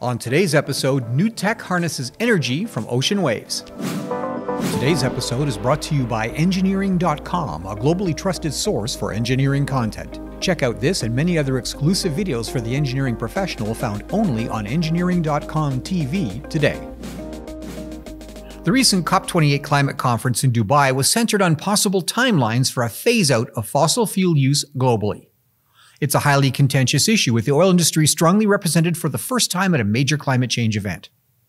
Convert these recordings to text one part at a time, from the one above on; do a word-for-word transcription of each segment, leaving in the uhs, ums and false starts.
On today's episode, new tech harnesses energy from ocean waves. Today's episode is brought to you by engineering dot com, a globally trusted source for engineering content. Check out this and many other exclusive videos for the engineering professional found only on engineering dot com T V today. The recent COP twenty-eight climate conference in Dubai was centered on possible timelines for a phase-out of fossil fuel use globally. It's a highly contentious issue, with the oil industry strongly represented for the first time at a major climate change event.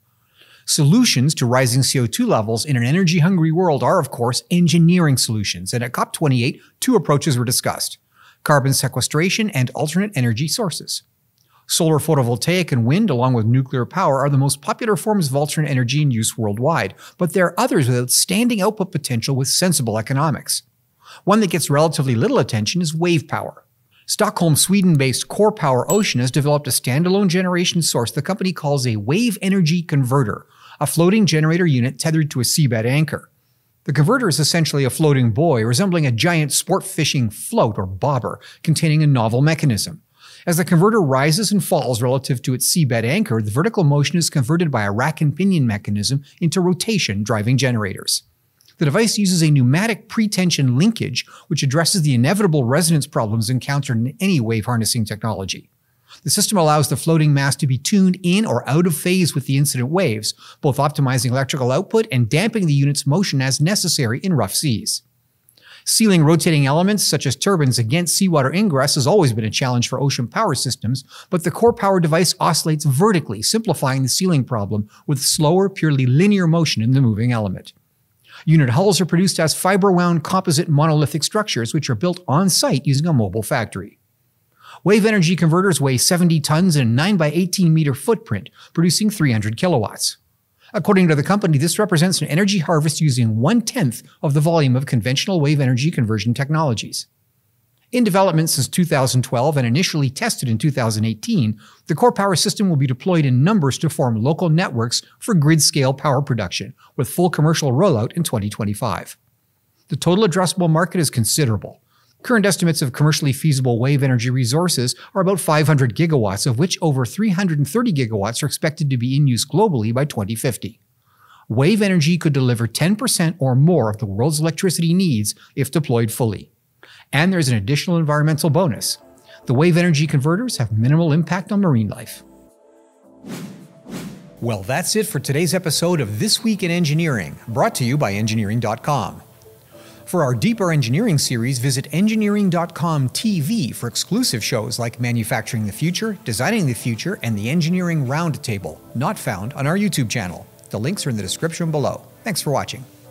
Solutions to rising C O two levels in an energy-hungry world are, of course, engineering solutions, and at COP twenty-eight, two approaches were discussed: carbon sequestration and alternate energy sources. Solar photovoltaic and wind, along with nuclear power, are the most popular forms of alternate energy in use worldwide, but there are others with outstanding output potential with sensible economics. One that gets relatively little attention is wave power. Stockholm, Sweden-based Corpower Ocean has developed a standalone generation source the company calls a wave energy converter, a floating generator unit tethered to a seabed anchor. The converter is essentially a floating buoy, resembling a giant sport fishing float or bobber, containing a novel mechanism. As the converter rises and falls relative to its seabed anchor, the vertical motion is converted by a rack and pinion mechanism into rotation, driving generators. The device uses a pneumatic pre-tension linkage, which addresses the inevitable resonance problems encountered in any wave harnessing technology. The system allows the floating mass to be tuned in or out of phase with the incident waves, both optimizing electrical output and damping the unit's motion as necessary in rough seas. Sealing rotating elements such as turbines against seawater ingress has always been a challenge for ocean power systems, but the Corpower device oscillates vertically, simplifying the sealing problem with slower, purely linear motion in the moving element. Unit hulls are produced as fiber-wound composite monolithic structures, which are built on-site using a mobile factory. Wave energy converters weigh seventy tons and a nine by eighteen meter footprint, producing three hundred kilowatts. According to the company, this represents an energy harvest using one-tenth of the volume of conventional wave energy conversion technologies. In development since two thousand twelve and initially tested in two thousand eighteen, the Corpower system will be deployed in numbers to form local networks for grid-scale power production, with full commercial rollout in twenty twenty-five. The total addressable market is considerable. Current estimates of commercially feasible wave energy resources are about five hundred gigawatts, of which over three hundred thirty gigawatts are expected to be in use globally by twenty fifty. Wave energy could deliver ten percent or more of the world's electricity needs if deployed fully. And there's an additional environmental bonus. The wave energy converters have minimal impact on marine life. Well, that's it for today's episode of This Week in Engineering, brought to you by engineering dot com. For our deeper engineering series, visit engineering dot com T V for exclusive shows like Manufacturing the Future, Designing the Future, and the Engineering Roundtable, not found on our YouTube channel. The links are in the description below. Thanks for watching.